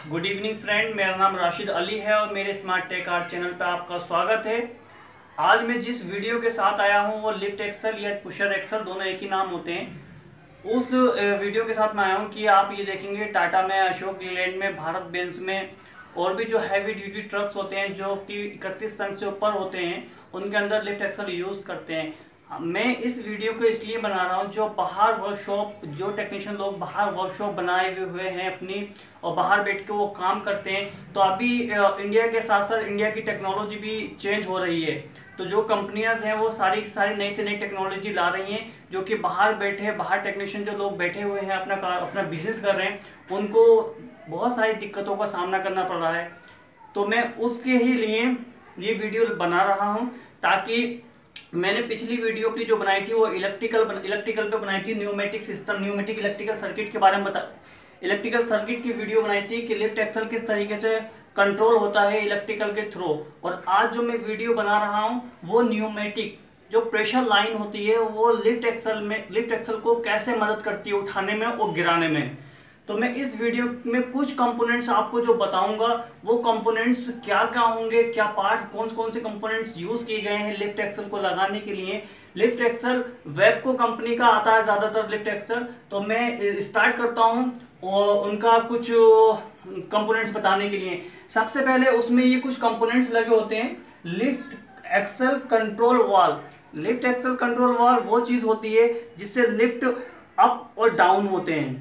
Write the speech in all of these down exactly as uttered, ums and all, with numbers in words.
Good evening friend, मेरा नाम राशिद अली है और मेरे स्मार्ट टेक आर्ट चैनल पर आपका स्वागत है। आज मैं जिस वीडियो के साथ आया हूं वो लिफ्ट एक्सल या पुशर एक्सल, दोनों एक ही नाम होते हैं। उस वीडियो के साथ मैं आया हूं कि आप ये देखेंगे टाटा में, अशोक लीलैंड में, भारत बेंज में और भी जो हैवी ड्यूटी ट्रक्स होते हैं जो कि इकतीस टन से ऊपर होते हैं, उनके अंदर लिफ्ट एक्सल यूज़ करते हैं। मैं इस वीडियो को इसलिए बना रहा हूँ, जो बाहर वर्कशॉप, जो टेक्नीशियन लोग बाहर वर्कशॉप बनाए हुए हैं अपनी और बाहर बैठ के वो काम करते हैं। तो अभी इंडिया के साथ साथ इंडिया की टेक्नोलॉजी भी चेंज हो रही है। तो जो कंपनियां हैं वो सारी सारी नई से नई टेक्नोलॉजी ला रही हैं, जो कि बाहर बैठे बाहर टेक्नीशियन जो लोग बैठे हुए हैं अपना अपना बिजनेस कर रहे हैं, उनको बहुत सारी दिक्कतों का सामना करना पड़ रहा है। तो मैं उसके ही लिए ये वीडियो बना रहा हूँ, ताकि मैंने पिछली वीडियो अपनी जो बनाई थी वो इलेक्ट्रिकल इलेक्ट्रिकल पे बनाई थी, pneumatic system, pneumatic electrical circuit के बारे में बता इलेक्ट्रिकल सर्किट की वीडियो बनाई थी कि लिफ्ट एक्सल किस तरीके से कंट्रोल होता है इलेक्ट्रिकल के थ्रू। और आज जो मैं वीडियो बना रहा हूँ वो न्यूमेटिक जो प्रेशर लाइन होती है वो लिफ्ट एक्सल में लिफ्ट एक्सल को कैसे मदद करती है उठाने में और गिराने में। तो मैं इस वीडियो में कुछ कंपोनेंट्स आपको जो बताऊंगा वो कंपोनेंट्स क्या क्या होंगे, क्या पार्ट्स, कौन कौन से कंपोनेंट्स यूज किए गए हैं लिफ्ट एक्सल को लगाने के लिए। लिफ्ट एक्सल वेबको कंपनी का आता है ज़्यादातर लिफ्ट एक्सल। तो मैं स्टार्ट करता हूं और उनका कुछ कंपोनेंट्स बताने के लिए। सबसे पहले उसमें ये कुछ कंपोनेंट्स लगे होते हैं, lift axle control valve. Lift axle control valve वो चीज़ होती है जिससे लिफ्ट अप और डाउन होते हैं।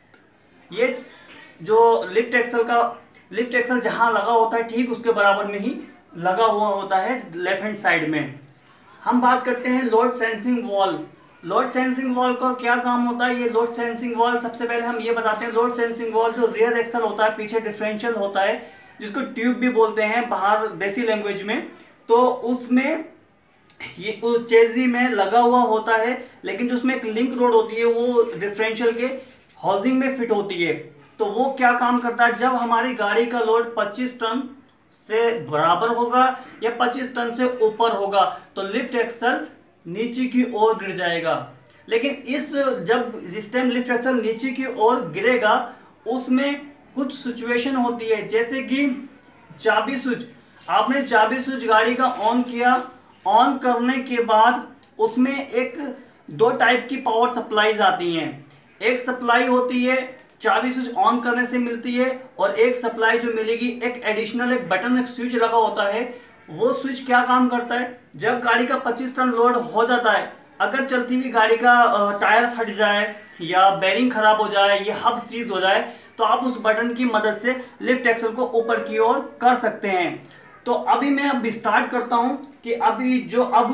ये जो लिफ्ट एक्सल का लिफ्ट एक्सल जहां लगा होता है ठीक उसके बराबर में ही लगा हुआ होता है लेफ्ट हैंड साइड में। हम बात करते हैं load sensing valve. Load sensing valve का क्या काम होता है? ये लोड सेंसिंग वॉल्व, सबसे पहले हम ये बताते हैं, लोड सेंसिंग वॉल्व जो रियर एक्सल होता है, पीछे डिफरेंशियल होता है, जिसको ट्यूब भी बोलते हैं बाहर देसी लैंग्वेज में। तो उसमें ये चेजी में लगा हुआ होता है, लेकिन जो उसमें एक लिंक रोड होती है वो डिफरेंशियल के हाउसिंग में फिट होती है। तो वो क्या काम करता है, जब हमारी गाड़ी का लोड पच्चीस टन से बराबर होगा या पच्चीस टन से ऊपर होगा तो लिफ्ट एक्सल नीचे की ओर गिर जाएगा। लेकिन इस जब जिस टाइम लिफ्ट एक्सल नीचे की ओर गिरेगा उसमें कुछ सिचुएशन होती है, जैसे कि चाबी स्विच, आपने चाबी स्विच गाड़ी का ऑन किया, ऑन करने के बाद उसमें एक दो टाइप की पावर सप्लाईज आती हैं। एक सप्लाई होती है चाबी स्विच ऑन करने से मिलती है, और एक सप्लाई जो मिलेगी एक एडिशनल एक बटन, एक स्विच लगा होता है। वो स्विच क्या काम करता है, जब गाड़ी का पच्चीस टन लोड हो जाता है, अगर चलती हुई गाड़ी का टायर फट जाए या बेरिंग खराब हो जाए या हब सीज हो जाए, तो आप उस बटन की मदद से लिफ्ट एक्सल को ऊपर की ओर कर सकते हैं। तो अभी मैं अब स्टार्ट करता हूं कि अभी जो अब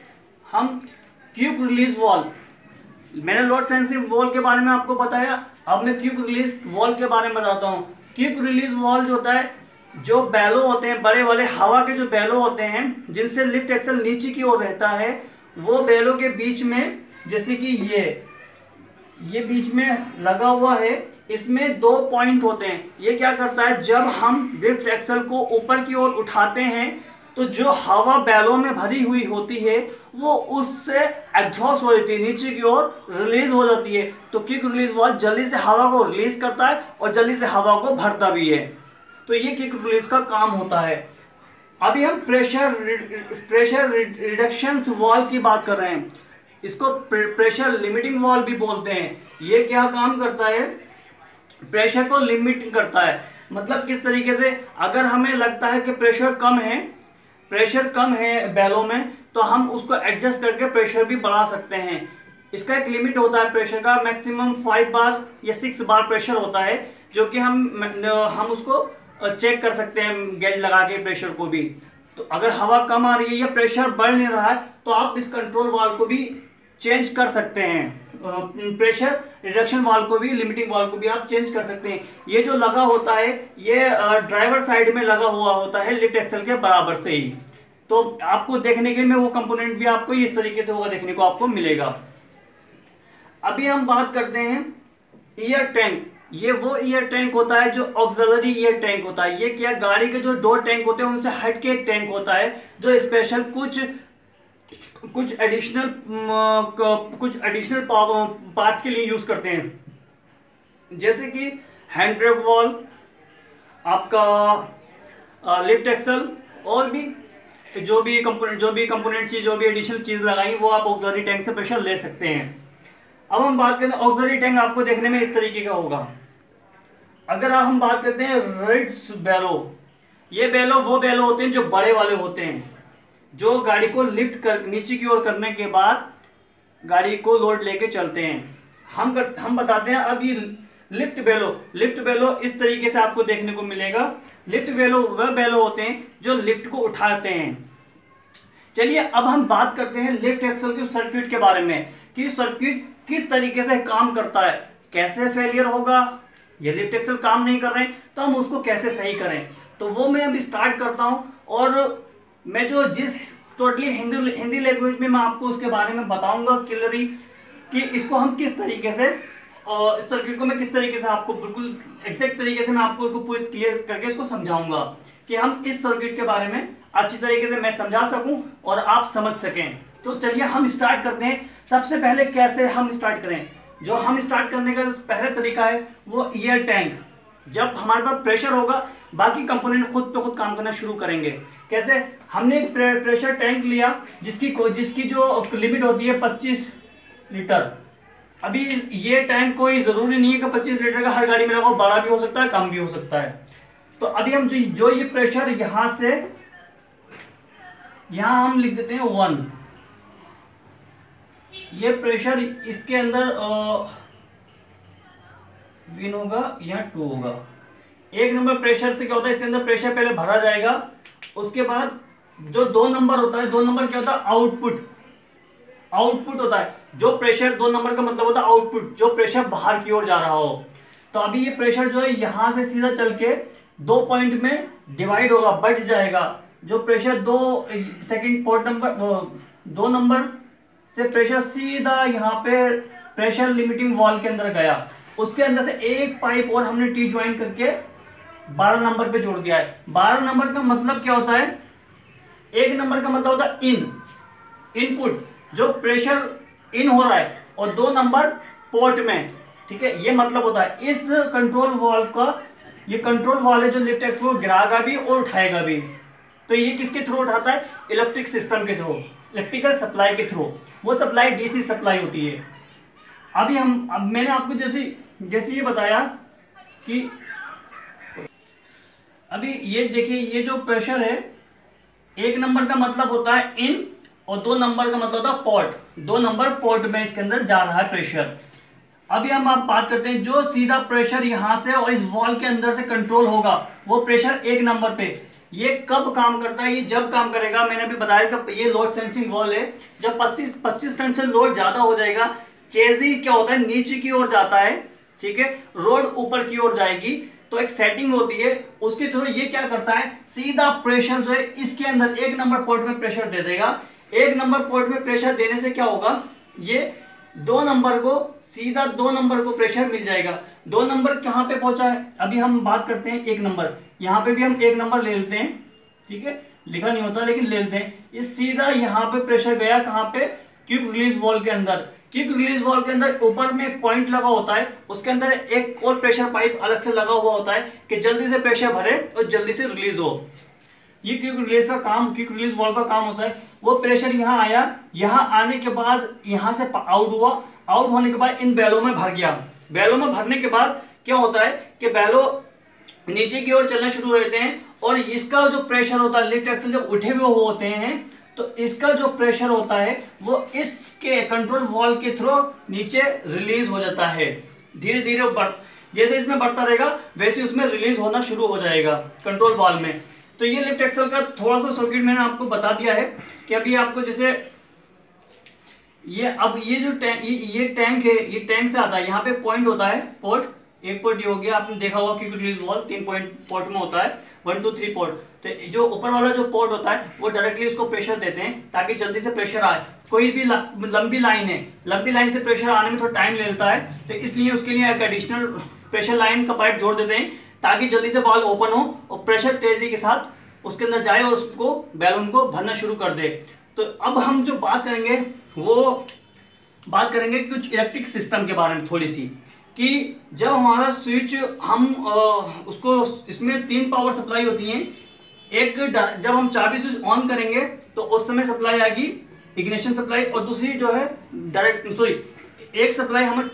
हम क्विक रिलीज वॉल्व, मैंने लोड सेंसिंग वॉल के बारे में आपको बताया, अब मैं क्विक रिलीज वॉल के बारे में बताता हूँ। क्विक रिलीज वॉल जो होता है, जो बैलो होते हैं बड़े वाले हवा के जो बैलो होते हैं जिनसे लिफ्ट एक्सल नीचे की ओर रहता है, वो बैलो के बीच में, जैसे कि ये ये बीच में लगा हुआ है, इसमें दो पॉइंट होते हैं। ये क्या करता है, जब हम लिफ्ट एक्सल को ऊपर की ओर उठाते हैं तो जो हवा बैलों में भरी हुई होती है वो उससे एग्जॉस्ट हो जाती है, नीचे की ओर रिलीज हो जाती है। तो क्विक रिलीज वॉल्व जल्दी से हवा को रिलीज करता है और जल्दी से हवा को भरता भी है। तो ये क्विक रिलीज का काम होता है। अभी हम प्रेशर प्रेशर रिडक्शन वॉल्व की बात कर रहे हैं। इसको प्रेशर लिमिटिंग वॉल्व भी बोलते हैं। ये क्या काम करता है, प्रेशर को लिमिट करता है। मतलब किस तरीके से, अगर हमें लगता है कि प्रेशर कम है प्रेशर कम है बैलों में, तो हम उसको एडजस्ट करके प्रेशर भी बढ़ा सकते हैं। इसका एक लिमिट होता है प्रेशर का, मैक्सिमम फाइव बार या सिक्स बार प्रेशर होता है, जो कि हम हम उसको चेक कर सकते हैं गेज लगा के प्रेशर को भी। तो अगर हवा कम आ रही है या प्रेशर बढ़ नहीं रहा है तो आप इस कंट्रोल वाल्व को भी चेंज कर सकते हैं, प्रेशर रिडक्शन वाल्व को भी, लिमिटिंग वाल्व को भी आप चेंज कर सकते हैं। ये जो लगा होता है ये ड्राइवर साइड में लगा हुआ होता है लिफ्ट एक्सल के बराबर से ही। तो आपको देखने के में वो कंपोनेंट भी आपको इस तरीके से होगा, देखने को आपको मिलेगा। अभी हम बात करते हैं ईयर टैंक। ये वो ईयर टैंक होता है जो ऑक्सिलरी ईयर टैंक होता है। ये क्या, गाड़ी के जो दो टैंक होते हैं उनसे हट के एक टैंक होता है जो स्पेशल कुछ कुछ एडिशनल कुछ एडिशनल पार्ट्स के लिए यूज करते हैं, जैसे कि हैंड ब्रेक वॉल्व, आपका लिफ्ट एक्सल और भी जो भी कंपोनेंट जो भी कंपोनेंट चीज जो भी एडिशनल चीज लगाई वो आप ऑक्सिलरी टैंक से प्रेशर ले सकते हैं। अब हम बात करते हैं ऑक्सिलरी टैंक आपको देखने में इस तरीके का होगा। अगर आप हम बात करते हैं रिड्स बेलो, ये बेलो वो बेलो होते हैं जो बड़े वाले होते हैं, जो गाड़ी को लिफ्ट कर नीचे की ओर करने के बाद गाड़ी को लोड लेके चलते हैं। हम कर, हम बताते हैं अब ये लिफ्ट बेलो लिफ्ट बेलो इस तरीके से आपको देखने को मिलेगा। लिफ्ट बेलो वह बेलो होते हैं जो लिफ्ट को उठाते हैं। चलिए अब हम बात करते हैं लिफ्ट एक्सल के सर्किट के बारे में कि सर्किट किस तरीके से काम करता है, कैसे फेलियर होगा, ये लिफ्ट एक्सल काम नहीं कर रहे हैं तो हम उसको कैसे सही करें। तो वो मैं अभी स्टार्ट करता हूं और मैं जो जिस टोटली हिंदी हिंदी लैंग्वेज में मैं आपको उसके बारे में बताऊंगा क्लियरली कि इसको हम किस तरीके से और इस सर्किट को मैं किस तरीके से आपको बिल्कुल एग्जैक्ट तरीके से मैं आपको उसको पूरी क्लियर करके इसको समझाऊंगा कि हम इस सर्किट के बारे में अच्छी तरीके से मैं समझा सकूं और आप समझ सकें। तो चलिए हम स्टार्ट करते हैं। सबसे पहले कैसे हम स्टार्ट करें, जो हम स्टार्ट करने का जो पहला तरीका है वो एयर टैंक। जब हमारे पास प्रेशर होगा बाकी कंपोनेंट खुद पे खुद काम करना शुरू करेंगे। कैसे, हमने एक प्रे, प्रेशर टैंक लिया जिसकी जिसकी जो लिमिट होती है पच्चीस लीटर। अभी ये टैंक कोई जरूरी नहीं है कि पच्चीस लीटर का हर गाड़ी में लगा, बड़ा भी हो सकता है कम भी हो सकता है। तो अभी हम जो जो ये प्रेशर यहां से यहां हम लिख देते हैं वन, ये प्रेशर इसके अंदर वन होगा, यहाँ टू होगा। एक नंबर प्रेशर से क्या होता है, इसके अंदर प्रेशर पहले भरा जाएगा, उसके बाद जो दो नंबर होता है, दो नंबर क्या होता है आउटपुट आउटपुट होता है। जो प्रेशर दो नंबर का मतलब होता है आउटपुट, जो प्रेशर बाहर की ओर जा रहा हो। तो अभी ये प्रेशर जो है यहां से सीधा चल के दो पॉइंट में डिवाइड होगा, बढ़ जाएगा। जो प्रेशर दो सेकंड पोर्ट नंबर दो नंबर से प्रेशर सीधा यहाँ पे प्रेशर लिमिटिंग वॉल के अंदर गया, उसके अंदर से एक पाइप और हमने टी ज्वाइन करके बारह नंबर पे जोड़ दिया है। बारह नंबर का मतलब क्या होता है, एक नंबर का मतलब होता है इन इनपुट, जो प्रेशर इन हो रहा है, और दो नंबर पोर्ट में, ठीक है, ये मतलब होता है। इस कंट्रोल वॉल्व का ये कंट्रोल वॉल्व है जो लिफ्ट एक्सल को गिराएगा भी और उठाएगा भी। तो ये किसके थ्रू उठाता है, इलेक्ट्रिक सिस्टम के थ्रू, इलेक्ट्रिकल सप्लाई के थ्रू। वो सप्लाई डीसी सप्लाई होती है। अभी हम अब मैंने आपको जैसे जैसे ये बताया कि अभी ये देखिए, ये जो प्रेशर है एक नंबर का मतलब होता है इन और दो नंबर का मतलब होता है पोर्ट। दो नंबर पोर्ट में इसके अंदर जा रहा है प्रेशर। अभी हम आप बात करते हैं जो सीधा प्रेशर यहां से और इस वॉल के अंदर से कंट्रोल होगा, वो प्रेशर एक नंबर पे। ये कब काम करता है, ये जब काम करेगा, मैंने अभी बताया कि ये लोड सेंसिंग वॉल है। जब पच्चीस पच्चीस टन से लोड ज्यादा हो जाएगा, चेजी क्या होता है नीचे की ओर जाता है, ठीक है, रोड ऊपर की ओर जाएगी, तो एक सेटिंग होती है, उसके थ्रू ये क्या करता है, सीधा प्रेशर जो है इसके अंदर एक नंबर पोर्ट में प्रेशर दे देगा। एक नंबर पोर्ट में प्रेशर देने से क्या होगा, ये दो नंबर को सीधा दो नंबर को प्रेशर मिल जाएगा। दो नंबर कहाँ पे पहुंचा है, अभी हम बात करते हैं एक नंबर, यहाँ पे भी हम एक नंबर ले लेते हैं, ठीक है, लिखा नहीं होता लेकिन ले लेते हैं। ये सीधा यहाँ पे प्रेशर गया कहाँ पे, क्विक रिलीज वॉल्व के अंदर। क्विक रिलीज वॉल्व के अंदर ऊपर में एक पॉइंट लगा होता है, उसके अंदर एक और प्रेशर पाइप अलग से लगा हुआ होता है कि जल्दी से प्रेशर भरे और जल्दी से रिलीज हो। ये क्विक रिलीज का काम, क्विक रिलीज वॉल्व का काम होता है। वो प्रेशर यहाँ आया, यहाँ आने के बाद यहाँ से आउट हुआ, आउट होने के बाद इन बैलों में भर गया। बैलों में भरने के बाद क्या होता है कि बैलों नीचे की ओर चलना शुरू रहते हैं, और इसका जो प्रेशर होता है, लिफ्ट एक्सल जब उठे हुए होते हैं तो इसका जो प्रेशर होता है वो इसके कंट्रोल वॉल्व के थ्रू नीचे रिलीज हो जाता है। धीरे धीरे बढ़ जैसे इसमें बढ़ता रहेगा वैसे उसमें रिलीज होना शुरू हो जाएगा कंट्रोल वॉल्व में। तो ये लिफ्ट एक्सल का थोड़ा सा सर्किट मैंने आपको बता दिया है कि अभी आपको जैसे ये अब ये जो टैंक ये, ये टैंक है, ये टैंक से आता है, यहाँ पे पॉइंट होता है पोर्ट, एक पोर्ट ये हो गया, आपने देखा होगा क्विक रिलीज वॉल्व तीन पॉइंट पोर्ट में होता है, वन टू थ्री पोर्ट। तो जो ऊपर वाला जो पोर्ट होता है वो डायरेक्टली उसको प्रेशर देते हैं ताकि जल्दी से प्रेशर आए। कोई भी लंबी लाइन है, लंबी लाइन से प्रेशर आने में थोड़ा टाइम ले लेता है, तो इसलिए उसके लिए एक एडिशनल प्रेशर लाइन का पाइप जोड़ देते हैं ताकि जल्दी से वाल्व ओपन हो और प्रेशर तेजी के साथ उसके अंदर जाए और उसको बैलून को भरना शुरू कर दे। तो अब हम जो बात करेंगे वो बात करेंगे कुछ इलेक्ट्रिक सिस्टम के बारे में थोड़ी सी। कि जब हमारा स्विच हम आ, उसको इसमें तीन पावर सप्लाई होती हैं। एक जब हम चाबी स्विच ऑन करेंगे तो उस समय सप्लाई आएगी इग्निशन सप्लाई, और दूसरी जो है डायरेक्ट सॉरी एक सप्लाई हमें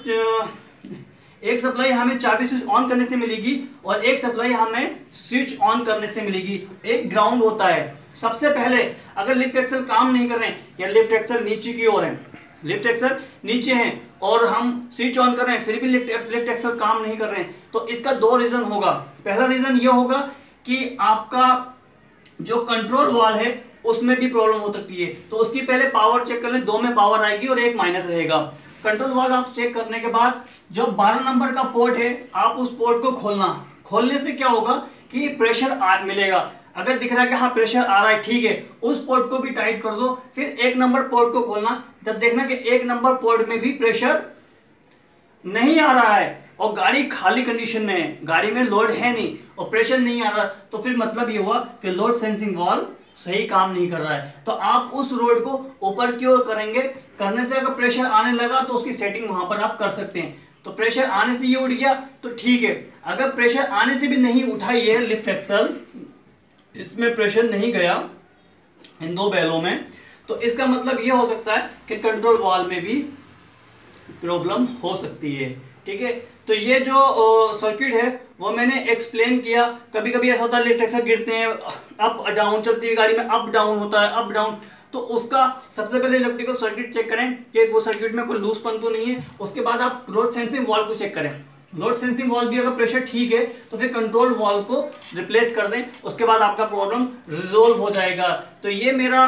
एक सप्लाई हमें चाबी स्विच ऑन करने से मिलेगी और एक सप्लाई हमें स्विच ऑन करने से मिलेगी। एक ग्राउंड होता है। सबसे पहले अगर लिफ्ट एक्सल काम नहीं कर रहे हैं या लिफ्ट एक्सल नीचे की ओर है, लिफ्ट एक्सल नीचे है और हम स्विच ऑन कर रहे हैं फिर भी लिफ्ट लिफ्ट एक्सल काम नहीं कर रहे हैं, तो इसका दो रीजन होगा। पहला रीजन ये होगा कि आपका जो कंट्रोल वाल है उसमें भी प्रॉब्लम हो सकती है, तो उसकी पहले पावर चेक कर लें। दो में पावर आएगी और एक माइनस रहेगा। कंट्रोल वाल आप चेक करने के बाद जो बारह नंबर का पोर्ट है आप उस पोर्ट को खोलना। खोलने से क्या होगा कि प्रेशर आ, मिलेगा। अगर दिख रहा है कि हाँ प्रेशर आ रहा है, ठीक है, उस पोर्ट को भी टाइट कर दो। फिर एक नंबर पोर्ट को खोलना। जब देखना कि एक नंबर पोर्ट में भी प्रेशर नहीं आ रहा है और गाड़ी खाली कंडीशन में है, गाड़ी में लोड है नहीं और प्रेशर नहीं आ रहा, तो फिर मतलब ये हुआ कि लोड सेंसिंग वाल्व सही काम नहीं कर रहा है। तो आप उस रोड को ऊपर की ओर करेंगे। करने से अगर प्रेशर आने लगा तो उसकी सेटिंग वहां पर आप कर सकते हैं। तो प्रेशर आने से ये उठ गया तो ठीक है। अगर प्रेशर आने से भी नहीं उठा ये लिफ्ट एक्सल, इसमें प्रेशर नहीं गया इन दो बैलों में, तो इसका मतलब ये हो सकता है कि कंट्रोल वाल्व में भी प्रॉब्लम हो सकती है। ठीक है, तो ये जो सर्किट है वो मैंने एक्सप्लेन किया। कभी कभी ऐसा होता है लिफ्ट एक्सल गिरते हैं, अप डाउन चलती है गाड़ी में, अप डाउन होता है, अप डाउन, तो उसका सबसे पहले इलेक्ट्रिकल सर्किट चेक करें कि वो सर्किट में कोई लूजपन तो नहीं है। उसके बाद आप लोड सेंसिंग वाल्व को चेक करें। लोड सेंसिंग वाल्व भी अगर प्रेशर ठीक है तो फिर कंट्रोल वाल्व को रिप्लेस कर दें। उसके बाद आपका प्रॉब्लम रिजोल्व हो जाएगा। तो ये मेरा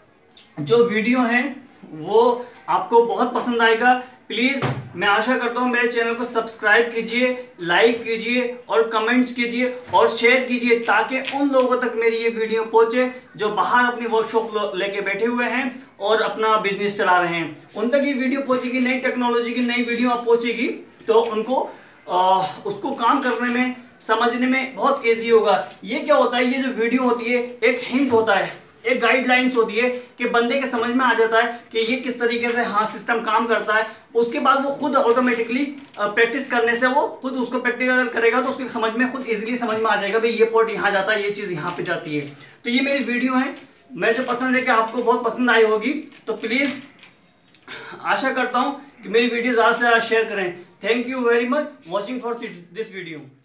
जो वीडियो है वो आपको बहुत पसंद आएगा। प्लीज़ मैं आशा करता हूँ मेरे चैनल को सब्सक्राइब कीजिए, लाइक कीजिए और कमेंट्स कीजिए और शेयर कीजिए, ताकि उन लोगों तक मेरी ये वीडियो पहुँचे जो बाहर अपनी वर्कशॉप लेके बैठे हुए हैं और अपना बिजनेस चला रहे हैं। उन तक ये वीडियो पहुँचेगी, नई टेक्नोलॉजी की नई वीडियो आप पहुँचेगी तो उनको आ, उसको काम करने में, समझने में बहुत ईजी होगा। ये क्या होता है, ये जो वीडियो होती है एक हिंट होता है, एक गाइडलाइंस होती है कि बंदे के समझ में आ जाता है कि ये किस तरीके से हाँ सिस्टम काम करता है। उसके बाद वो खुद ऑटोमेटिकली प्रैक्टिस करने से वो खुद उसको प्रैक्टिकल करेगा तो उसके समझ में खुद इजीली समझ में आ जाएगा भाई ये पोर्ट यहाँ जाता है, ये चीज़ यहाँ पे जाती है। तो ये मेरी वीडियो है, मैं जो पसंद है कि आपको बहुत पसंद आई होगी। तो प्लीज़ आशा करता हूँ कि मेरी वीडियो ज़्यादा से ज़्यादा शेयर करें। Thank you very much watching for this video.